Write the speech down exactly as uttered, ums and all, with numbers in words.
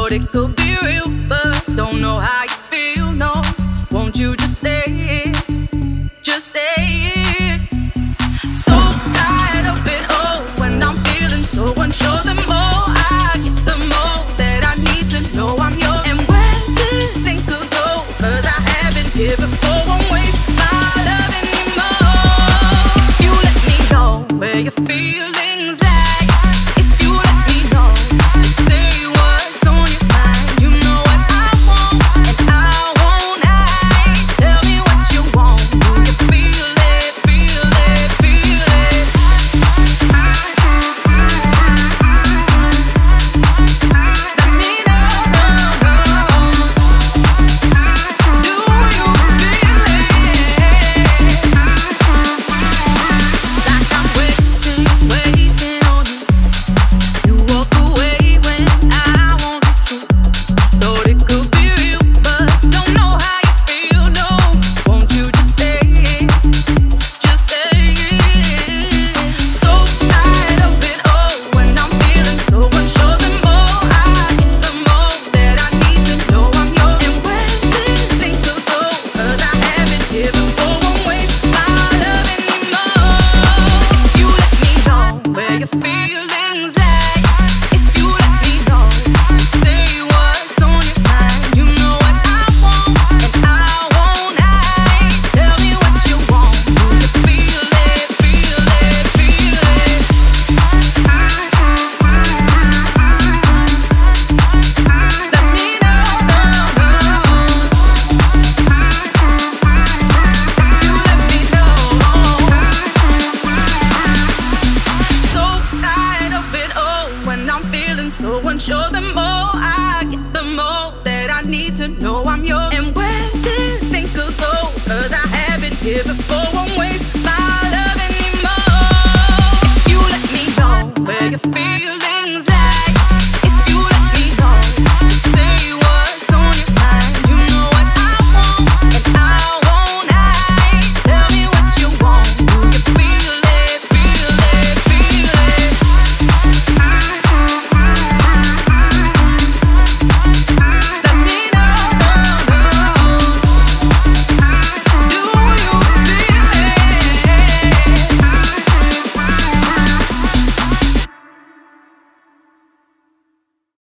Thought it could be real, but don't know how you feel, no. Won't you just say it, just say it. So tired of it all, when I'm feeling so unsure. The more I get, the more that I need to know I'm yours. And where this thing could go, cause I haven't here before. Won't waste my love anymore. If you let me know where your feelings lie, if you let me know, just say what's on your mind. You know what I want, and I won't hide. Tell me what you want, do you feel it, feel it, feel it? Let me know, do you feel it? Like I'm waiting, waiting on you. You walk away when I want the truth. Thought it could be real, but don't know how you feel, no. Won't you just say it, just say it. So tired of it all, when I'm feeling so unsure. The more I get, the more that I need to know I'm yours. And where this thing could go, cause I haven't here before. Won't waste my love anymore. If you let me know where your feelings lie, if you let me know, just say what's on your mind. You know what I want, and I won't hide. Tell me what you want, do you feel it, feel it, feel it? Let me know, you let me know. So tired of it all, when I'm feeling so unsure. The more I get, the more that I need to know I'm yours. And where this thing could go, cause I haven't here before. Won't waste my love anymore. If you let me know where you feel